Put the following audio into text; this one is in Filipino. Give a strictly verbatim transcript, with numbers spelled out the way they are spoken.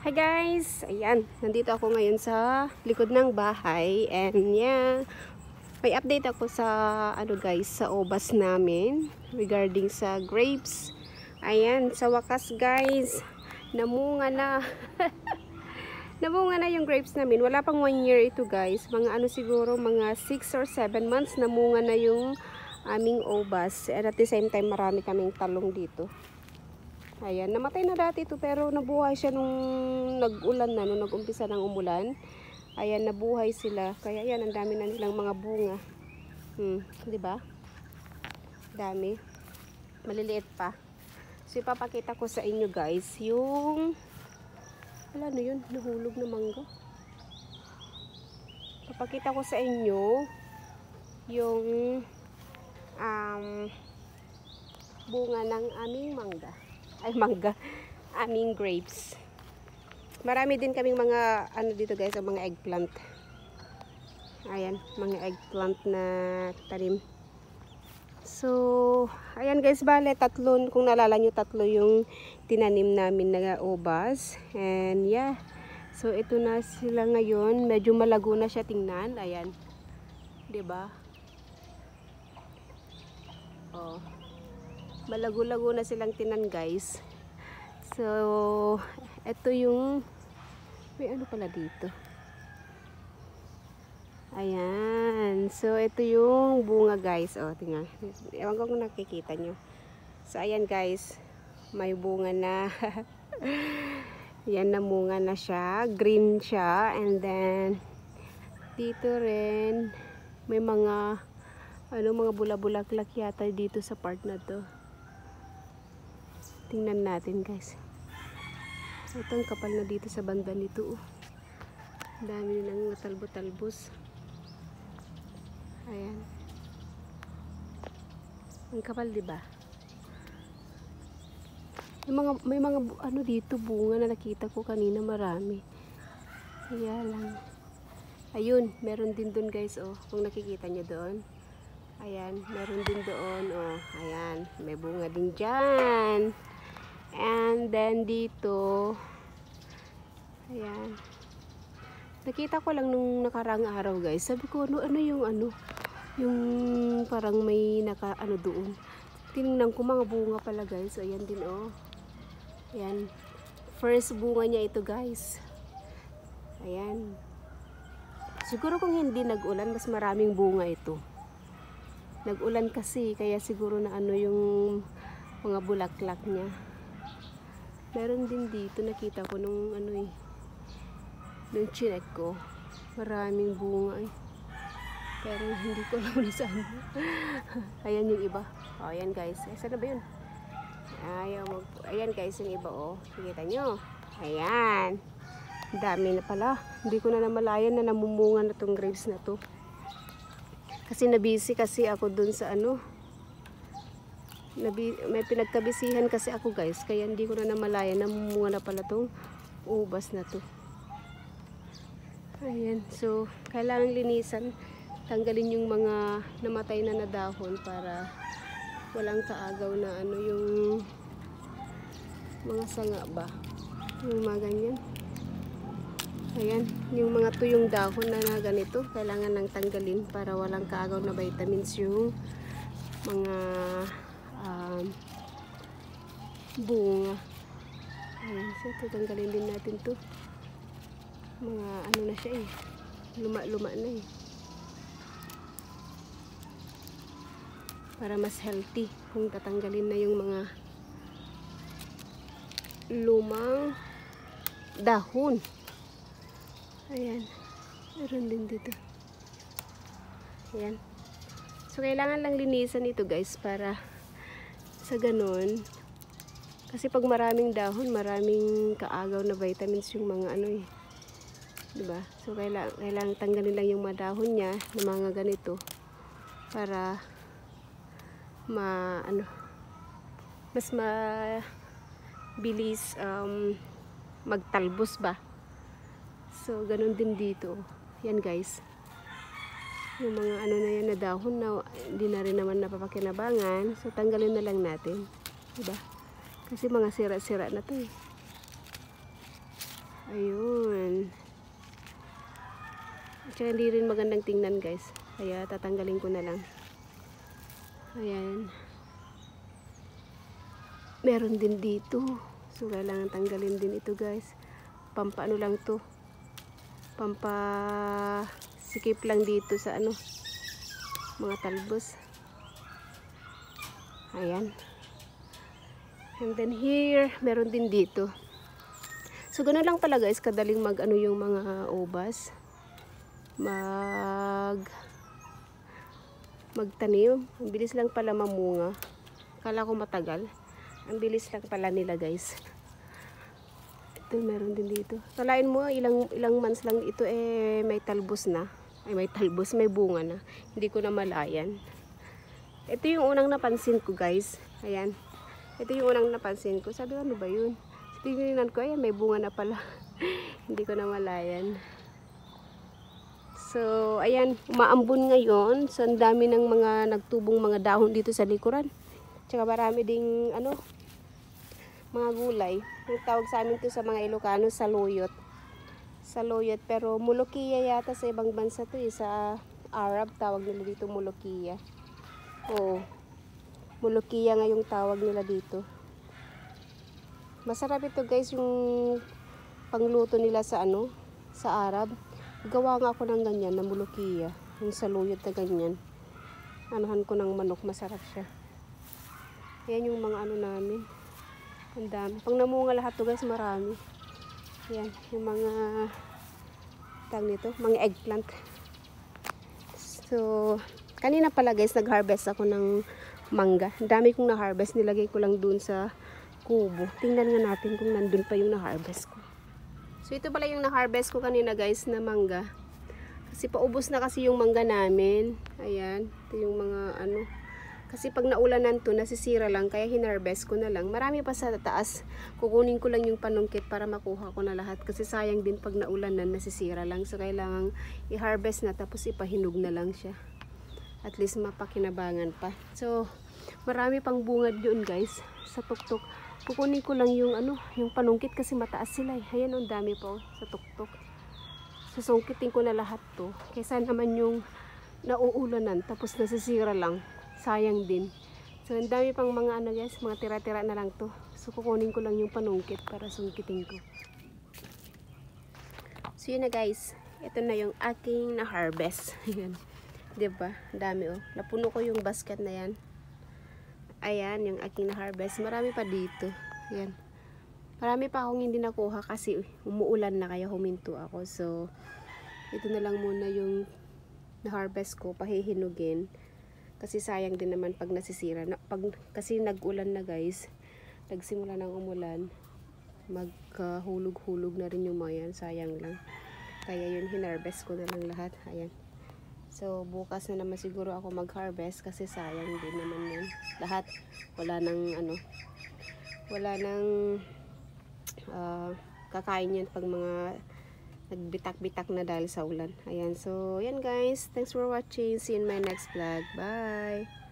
Hi guys! Ayan, nandito ako ngayon sa likod ng bahay and yeah, may update ako sa ano guys, sa obas namin regarding sa grapes. Ayan, sa wakas guys, namunga na. Namunga na yung grapes namin. Wala pang one year ito guys. Mga ano siguro, mga six or seven months namunga na yung aming obas. And at the same time, marami kaming talong dito. Ayan, namatay na dati ito pero nabuhay siya nung nag-ulan na, nung nag-umpisa ng umulan. Ayan, nabuhay sila. Kaya yan, ang dami na nilang mga bunga. Hmm, di ba? Dami. Maliliit pa. So, ipapakita ko sa inyo guys, yung wala na yun, nahulog na mangga. Ipapakita ko sa inyo yung um, bunga ng aming mangga. Ay, mangga. Aming grapes. Marami din kaming mga, ano dito guys, ang mga eggplant. Ayan, mga eggplant na tanim. So, ayan guys, bale, tatlo, kung naalala nyo, tatlo yung tinanim namin na obas. And yeah, so ito na sila ngayon. Medyo malago na siya tingnan. Ayan. Diba? Oh. Malago-lago na silang tinan guys. So, ito yung may ano pala dito. Ayan. So, ito yung bunga guys. O, tingnan. Ewan ko kung nakikita nyo. So, ayan guys. May bunga na. Yan, namunga na siya. Green siya. And then, dito rin, may mga ano, mga bula-bulaklak yata dito sa part na to. Tingnan natin guys. Ito ang kapal na dito sa banda nito. Oh. Dami nilang natalbo-talbos. Ayan. Ang kapal, diba? May mga, may mga ano dito bunga na nakita ko kanina marami. Kaya lang. Ayun, meron din doon guys. Oh, kung nakikita nyo doon. Ayan, meron din doon. Oh, ayan, may bunga din dyan. And then dito, ayan, nakita ko lang nung nakarang araw guys. Sabi ko, ano, ano yung ano, yung parang may naka, ano doon. Tinignan ko mga bunga pala guys. So, ayan din oh. Ayan, first bunga niya ito guys. Ayan. Siguro kung hindi nag-ulan, mas maraming bunga ito. Nag-ulan kasi, kaya siguro na ano yung mga bulaklak niya. Meron din dito, nakita ko nung ano eh, nung chinek ko, maraming bunga eh. Pero hindi ko alam na saan. Ayan yung iba. O, ayan guys. Eh, saan na ba yun? Ayaw mag... Ayan guys, yung iba oh. Nakita nyo? Ayan. Dami na pala. Hindi ko na namalayan na namumunga na tong grapes na to. Kasi nabisi kasi ako dun sa ano, Nabi, may pinagkabisihan kasi ako guys, kaya hindi ko na namalayan na namumunga na pala tong ubas na to. Ayan, so kailangan linisan, tanggalin yung mga namatay na na dahon para walang kaagaw na ano yung mga sanga ba, yung mga ganyan. Ayan, yung mga tuyong dahon na, na ganito, kailangan nang tanggalin para walang kaagaw na vitamins yung mga Um, bunga. Ayan, so tatanggalin din natin to. Mga ano na siya eh, luma-luma na eh, para mas healthy kung tatanggalin na yung mga lumang dahon. Ayan, meron din dito. Ayan, so kailangan lang linisan ito guys para sa ganun, kasi pag maraming dahon, maraming kaagaw na vitamins yung mga ano eh, diba? So kailangan, kailangan tanggalin lang yung mga dahon niya ng mga ganito para ma ano, mas mabilis um, magtalbos ba. So ganun din dito. Yan guys, yung mga ano na yan na dahon na hindi na rin naman napapakinabangan, so tanggalin na lang natin, diba? Kasi mga sira-sira na to eh. Ayun. Tsaka hindi rin magandang tingnan guys. Kaya tatanggalin ko na lang. Ayan. Meron din dito. So kailangan tanggalin din ito guys. Pampaano lang to. Pampa sikip lang dito sa ano. Mga talbos. Ayan. And then here, meron din dito. So ganoon lang pala guys, kadaling mag ano yung mga ubas. Mag magtanim. Ang bilis lang pala mamunga. Akala ko matagal. Ang bilis lang pala nila guys. Ito meron din dito. Kalain mo ilang ilang months lang ito eh may talbos na. Ay may talbos, may bunga na. Hindi ko na malayan. Ito yung unang napansin ko guys. Ayan. Ito yung unang napansin ko. Sabi ko ano ba yun? Tingnan ko, ayan, may bunga na pala. Hindi ko na malayan. So, ayan, umaambon ngayon. So, ang dami ng mga nagtubong mga dahon dito sa likuran. Tsaka marami ding, ano, mga gulay. Ang tawag sa amin to sa mga Ilocano, saluyot. Saluyot, pero mulukiya yata sa ibang bansa to eh. Sa Arab, tawag nila dito mulukiya. Oo. Mulukiya nga yung tawag nila dito. Masarap ito guys yung pangluto nila sa ano, sa Arab. Gawa nga ako ng ganyan na mulukiya, yung saluyot na ganyan. Anuhan ko ng manok, masarap siya. Yan yung mga ano namin. Ang dami. Pang namunga lahat to guys, marami. Yan, yung mga tawag nito, mga eggplant. So, kanina pala guys, nag-harvest ako ng mangga. Ang dami kong na-harvest, nilagay ko lang dun sa kubo. Tingnan nga natin kung nandun pa yung na-harvest ko. So ito pala yung na-harvest ko kanina guys na mangga. Kasi paubos na kasi yung mangga namin. Ayan. Ito yung mga ano. Kasi pag naulanan to, nasisira lang. Kaya hinarvest ko na lang. Marami pa sa taas. Kukunin ko lang yung panungkit para makuha ko na lahat. Kasi sayang din pag naulanan, nasisira lang. So kailangan i-harvest na tapos ipahinog na lang siya. At least mapakinabangan pa. So marami pang bungad yun guys. Sa tuktok. Kukunin ko lang yung ano, yung panungkit kasi mataas sila eh. Ayan, ang dami po sa tuktok. Susungkitin ko na lahat to. Kaysa naman yung nauulanan tapos nasisira lang. Sayang din. So, ang dami pang mga ano guys, mga tira-tira na lang to. So, kukunin ko lang yung panungkit para sungkitin ko. So, yun na guys. Ito na yung aking na-harvest. Ayan. Diba? Ang dami oh. Napuno ko yung basket na yan. Ayan, yung aking na-harvest. Marami pa dito. Ayan. Marami pa akong hindi nakuha kasi umuulan na kaya huminto ako. So, ito na lang muna yung na-harvest ko. Pahihinugin. Kasi sayang din naman pag nasisira. Na, pag, kasi nag-ulan na guys. Nagsimula ng umulan. Magkahulog-hulog na rin yung mga yan. Sayang lang. Kaya yun, hinarvest ko na lang lahat. Ayan. So, bukas na naman siguro ako mag-harvest kasi sayang din naman yun. Lahat, wala nang ano, wala nang uh, kakain yan pag mga nagbitak-bitak na dahil sa ulan. Ayan, so, yan guys. Thanks for watching. See you in my next vlog. Bye!